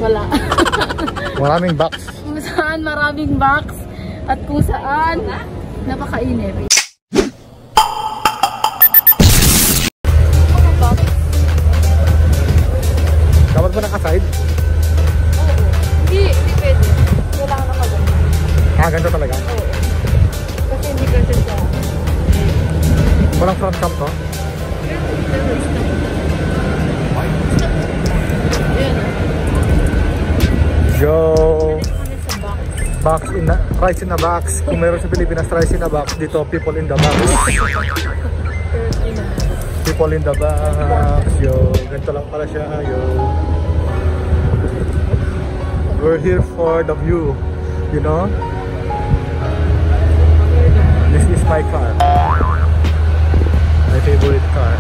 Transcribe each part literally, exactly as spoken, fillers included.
Wala. Maraming box. Kung saan maraming box at kung saan napakainit. Dapat ba naka-side? Oo. Hindi, hindi pwede. Kailangan naka-ganto. Ah, ganito talaga? Oo. Kasi hindi kasi siya. Walang front cam to? Yo! Box in a, rice in a box. Kung meron sa Pilipinas, rice in a box. Dito, people in the box. People in the box. Yo, ganito lang pala siya. Yo. We're here for the view. You know? This is my car. My favorite car.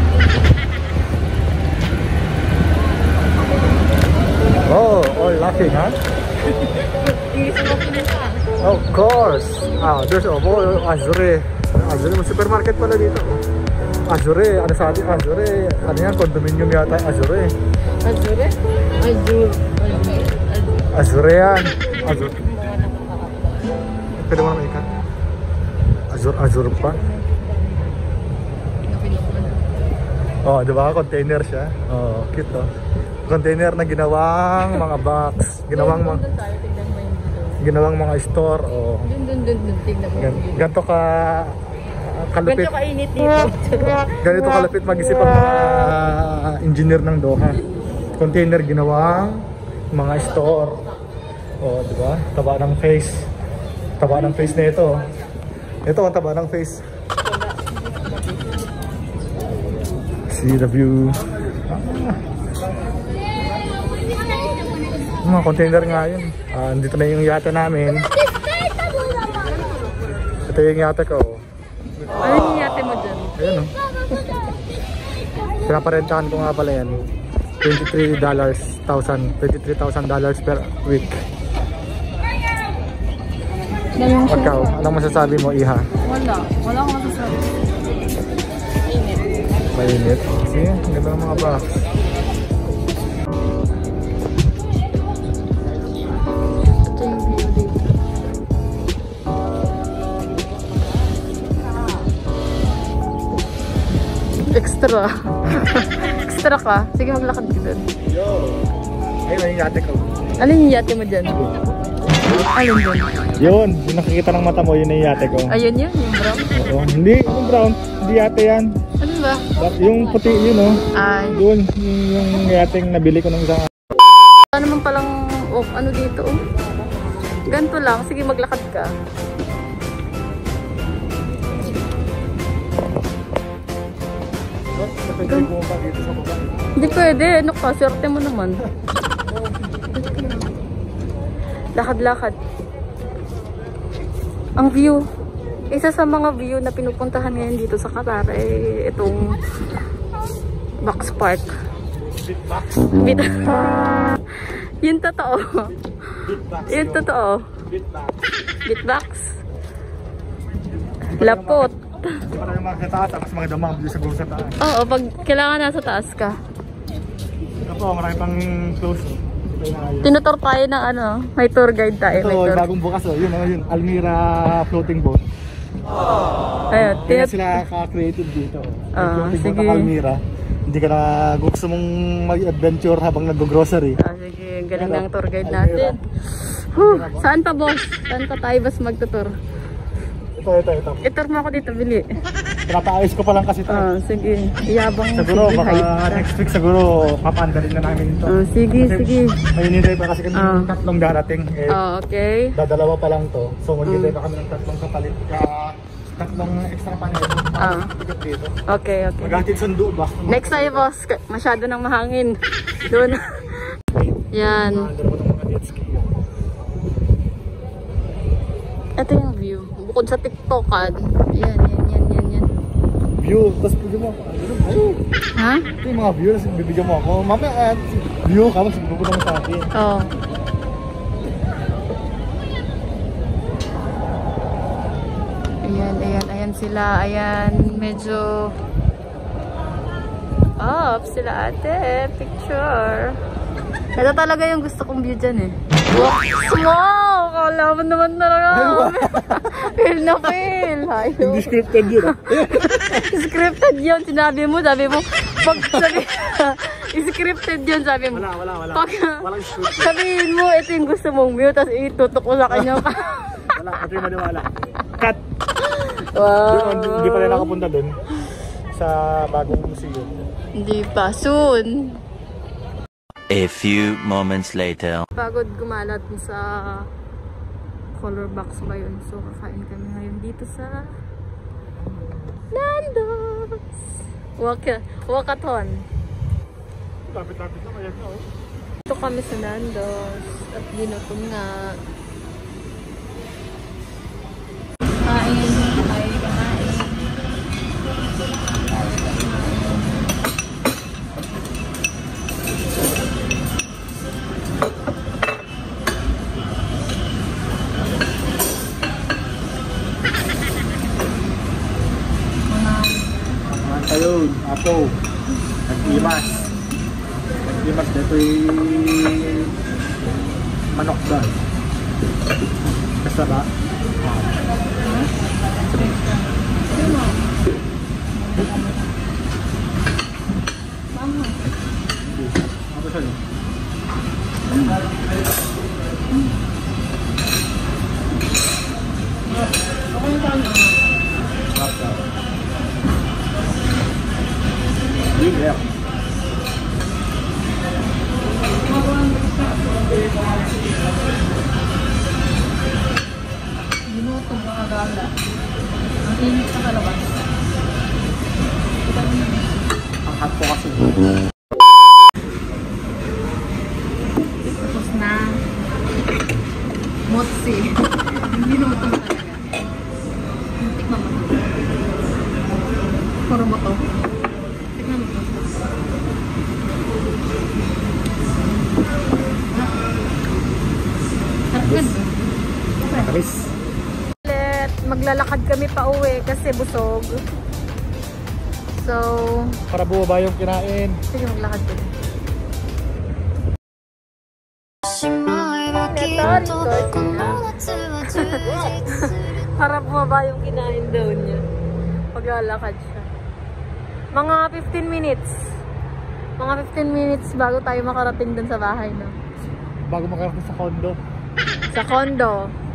Oh, all laughing, huh? Of course. Ah, there's a oh, Azure. Azure, supermarket pala dito. Azure, ano sa atin? Azure. Ano yan? Condominium yata. Azure. Azure? Azure. Azure yan. Azure. Pwede mo naman ikat. Azure, Azure pa. Oh, di ba? Container siya. Oh, cute oh. Container na ginawang mga box, ginawang mga ginawang mga store o dun dun dun dun tingnan mo. Ganto ka kalupit. Ganto kainit dito. Ganito kalupit mag-isip ang mga engineer ng Doha. Container ginawang mga store. O, di ba? Taba ng face. Taba ng face na ito. Ito ang taba ng face. See the view. Mga container nga yun. Uh, dito na yung yate namin. Ito yung yate ko. Ano yung yate mo dyan? Ayan o. Oh. Pinaparentahan ko nga pala yan. twenty-three thousand dollars per week. Ikaw, anong masasabi mo, Iha? Wala. Wala akong masasabi. Mainit. Mainit. Sige, ganda ng mga box. Extra. Extra ka. Sige, maglakad ka dun. Yo! Ayun yung yate ko. Ano yung yate mo dyan? Ayun dun. Yun, yung nakikita ng mata mo, yun yung yate ko. Ayun yun, yung brown? Oo, hindi, yung brown. Hindi yate yan. Ano ba? Yung puti, yun o. Ay. Yun, yung yating nabili ko ng isang... Ano naman palang, oh, ano dito oh. Ganto lang. Sige, maglakad ka. Hindi pwede. Ano ka? Swerte mo naman. Lakad-lakad. Ang view. Isa sa mga view na pinupuntahan ngayon dito sa Qatar ay itong Box Park. Bit Yun totoo. Yun totoo. Bitbox. Lapot. Hindi pa tayo mga taas, tapos mga damang view siguro sa taas. Oo, pag kailangan nasa taas ka. Ito po, marami pang close. Tinutor tayo ng ano, may tour guide tayo. Ito, may tour. bagong bukas oh. Yun, yun, Almira floating boat. Ayun, kaya sila ka-creative dito. Ah, floating sige. boat ng Almira. Hindi ka na gusto mong mag-adventure habang nag-grocery. Ah, sige, galing ng tour guide natin. Huh, saan pa boss? Saan pa tayo boss magtutur? Ito, ito, ito. I-tour mo ako dito, Bili. Pinapaayos ko pa lang kasi ito. Ah, sige. Iyabang siguro, sige, baka hype. next week siguro, papandarin na namin ito. Ah, sige, kasi sige. may hinintay pa kasi kami Ah. ng tatlong darating. Eh, Ah, okay. dadalawa pa lang to. So, maghintay Mm. pa kami ng tatlong kapalit. Ka, tatlong extra panel. Ah. Dito. Okay, okay. Maghatid sundo ba? Next tayo boss. Ka- Masyado nang mahangin. Doon. Yan. Ito yung view. Bukod sa TikTokan. Yan, yan, yan, yan, yan. View, tapos bibigyan mo ako. Ay, Ha? ito yung mga view, tapos bibigyan mo ako. Mamaya, uh, view ka, mas bibigyan mo sa akin. Oo. Ayan, ayan, ayan sila. Ayan, medyo up sila ate. Picture. Ito talaga yung gusto kong view dyan eh. Wow! Kala mo naman talaga. Feel na feel. Hindi scripted yun. Scripted yun. Sinabi mo, sabi mo, pag sabi, scripted yun, sabi mo. Wala, wala, wala. Pag, Walang scripted. sabihin mo, ito yung gusto mong view, tapos itutok ko sa kanya. Wala, ito yung maniwala. Cut! Wow! Doon, hindi pa rin nakapunta doon sa bagong museum. Hindi pa. Soon. A few moments later. Pagod gumalat sa color box ba yun. So, kakain kami ngayon dito sa Nando's. Waka, Wakaton. Lapit-lapit na kaya na, oh. Dito kami sa Nando's. At ginutom nga. Kain, kain, kain. Ayun, apo. Nag-imas. Nag-imas na ito'y manok ba? Kasara. Apa saja? Iya. Ginutong mga gala. Ang init sa kalabas. Ang hot po kasi. Tapos na. Motsi. Ginutong talaga. Tikman mo. Puro mo to. Tikman mo to. Sarap. Tamis. Maglalakad kami pa uwi kasi busog. So, Para bumaba yung kinain. sige maglakad kami. Para bumaba yung kinain daw niya. Maglalakad siya. Mga fifteen minutes. Mga fifteen minutes bago tayo makarating dun sa bahay, no? Bago makarating sa condo. Sa condo.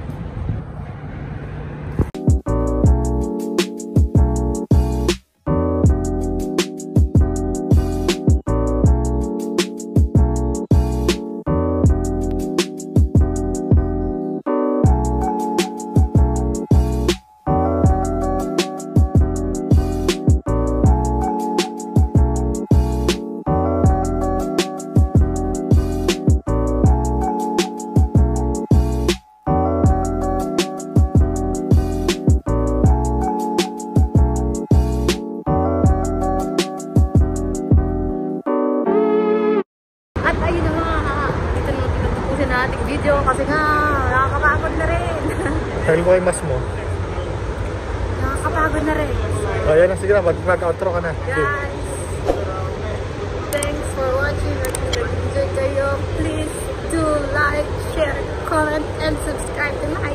Ating video kasi nga nakakapagod na rin. Dahil mo kay mas mo. Nakakapagod na rin. O yan, sige na, mag-outro ka na. Guys, thanks for watching. At kung nag-enjoy kayo, please do like, share, comment, and subscribe to my